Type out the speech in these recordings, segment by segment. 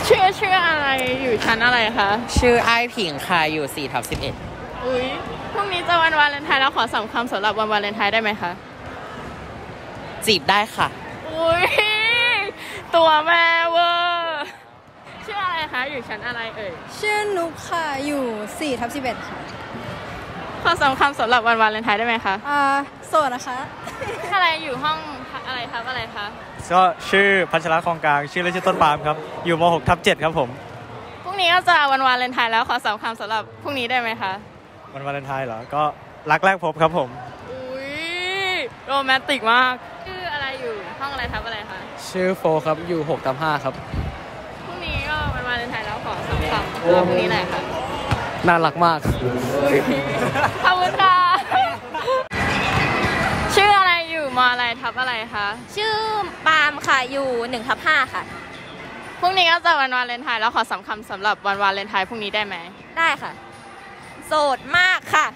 ชื่ออะไรอยู่ชั้นอะไรคะชื่อไอ้ผิงค่ะอยู่4/11 อุ้ยพรุ่งนี้จะวันวาเลนไทน์แล้วขอสำคัญสำหรับวันวาเลนไทน์ได้ไหมคะจีบได้ค่ะอุ้ยตัวแม่เวอร์ชื่ออะไรคะอยู่ชั้นอะไรเอ่ยชื่อนุกค่ะอยู่4/11ค่ะขอสำคัญสำหรับวันวาเลนไทน์ได้ไหมคะโสดนะคะอะไรอยู่ห้องอะไรครับอะไรคะก็ชื่อพัชรคลองกลางชื่อเล่นชื่อต้นปาล์มครับอยู่ม6/7ครับผมพรุ่งนี้ก็จะวันวาเลนไทน์แล้วขอสำคัญสำหรับพรุ่งนี้ได้ไหมคะวันวาเลนไทน์เหรอก็รักแรกพบครับผมอุ้ยโรแมนติกมากชื่ออะไรอยู่ห้องอะไรครับอะไรคะชื่อโฟครับอยู่6/5ครับพรุ่งนี้ก็วันวาเลนไทน์แล้วขอสำคัญสำหรับพรุ่งนี้หน่อยค่ะน่ารักมากขอบคุณค่ะชื่ออะไรอยู่มอะไรทับอะไรคะชื่อปาล์มค่ะอยู่1/5ค่ะพรุ่งนี้ก็จะวันวาเลนไทน์แล้วขอสำคัญสำหรับวันวาเลนไทน์พรุ่งนี้ได้ไหมได้ค่ะโสดมากค่ะ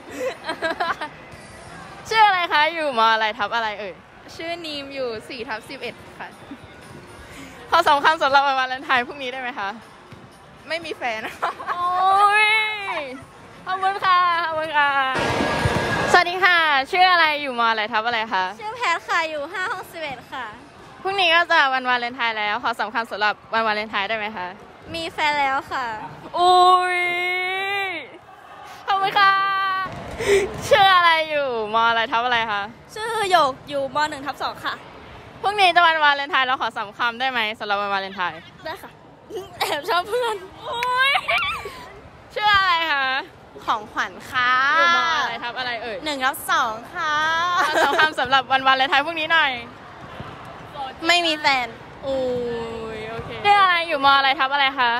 ชื่ออะไรคะอยู่มอะไรทับอะไรเอ่ยชื่อนีมอยู่4/11ค่ะขอสำคัญสำหรับวันวาเลนไทน์พรุ่งนี้ได้ไหมคะไม่มีแฟนโอ้ยขอบคุณค่ะขอบคุณค่ะสวัสดีค่ะชื่ออะไรอยู่มอะไรทับอะไรคะชื่อแพทค่ะอยู่5/11ค่ะพรุ่งนี้ก็จะวันวาเลนไทน์แล้วขอสำคัญสำหรับวันวาเลนไทน์ได้ไหมคะมีแฟนแล้วค่ะอุ้ยขอบคุณค่ะชื่ออะไรอยู่มอะไรทับอะไรคะชื่อหยกอยู่ม1/2ค่ะพรุ่งนี้จะวันวาเลนไทน์แล้วขอสำคัญได้ไหมสำหรับวันวาเลนไทน์ได้ค่ะแอบชอบเพื่อนอุ้ยชื่ออะไรคะของขวัญค่ะอยู่มอะไรทับอะไรเอ่ย 1/2ค่ะสำคัญสำหรับวันวาเลนไทน์พรุ่งนี้หน่อยไม่มีแฟนอุ้ยโอเคชื่ออะไรอยู่มอะไรทับอะไรคะ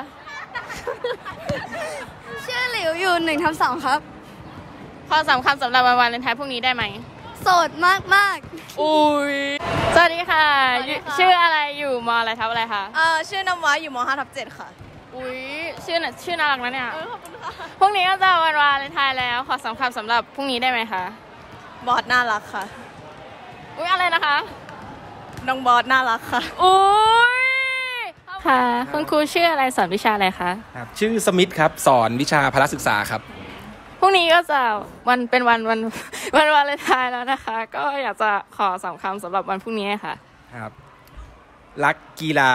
ชื่อหลิวอยู่1/2ครับขอสำคัญสำหรับวันวาเลนไทน์พรุ่งนี้ได้ไหมโสดมากอุ้ยสวัสดีค่ะชื่ออะไรอยู่มอะไรทับอะไรคะชื่อน้ำว้าอยู่ม5/7ค่ะอุ้ยชื่อน่ารักนะเนี่ยขอบคุณค่ะพรุ่งนี้ก็จะวันวาเลนไทน์แล้วขอสำคัญสำหรับพรุ่งนี้ได้ไหมคะบอสน่ารักค่ะอุ้ยอะไรนะคะน้องบอสน่ารักค่ะอุ้ยค่ะคุณครูชื่ออะไรสอนวิชาอะไรคะครับชื่อสมิธครับสอนวิชาพละศึกษาครับพรุ่งนี้ก็จะเป็นวันวาเลนไทน์แล้วนะคะก็อยากจะขอสำคัญสำหรับวันพรุ่งนี้ค่ะครับรักกีฬา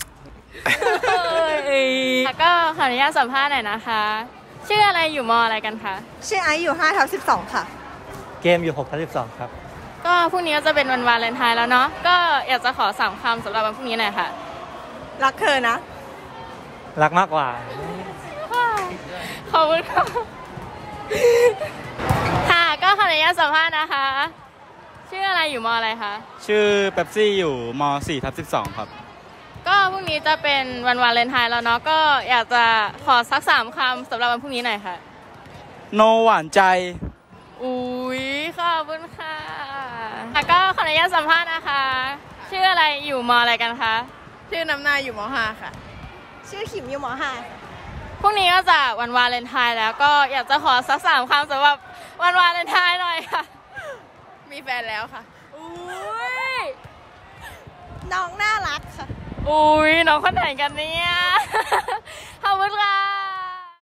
ก็ขออนุญาตสัมภาษณ์หน่อยนะคะชื่ออะไรอยู่มอะไรกันคะชื่อไอซ์อยู่5/12ค่ะเกมอยู่6/12ครับก็พรุ่งนี้ก็จะเป็นวันวาเลนไทน์แล้วเนาะก็อยากจะขอ3 คำสำหรับวันพรุ่งนี้หน่อยค่ะรักเธอนะรักมากกว่าขอบคุณค่ะค่ะก็ขออนุญาตสัมภาษณ์นะคะชื่ออะไรอยู่มอะไรคะชื่อเป๊ปซี่อยู่ม4/12ครับก็พรุ่งนี้จะเป็นวันวาเลนไทน์แล้วเนาะก็อยากจะขอสัก3 คำสำหรับวันพรุ่งนี้หน่อยค่ะโนหวานใจอุ้ยขอบคุณค่ะก็ขออนุญาตสัมภาษณ์นะคะชื่ออะไรอยู่มอะไรกันคะชื่อน้ำนาอยู่ม5ค่ะชื่อขิมอยู่ม5ค่ะพรุ่งนี้ก็จะวันวาเลนไทน์แล้วก็อยากจะขอสัก3 คำสำหรับวันวาเลนไทน์หน่อยค่ะมีแฟนแล้วค่ะอุ้ยน้องน่ารักค่ะอุ้ยน้องคนไหนกันเนี่ยขอบคุณค่ะ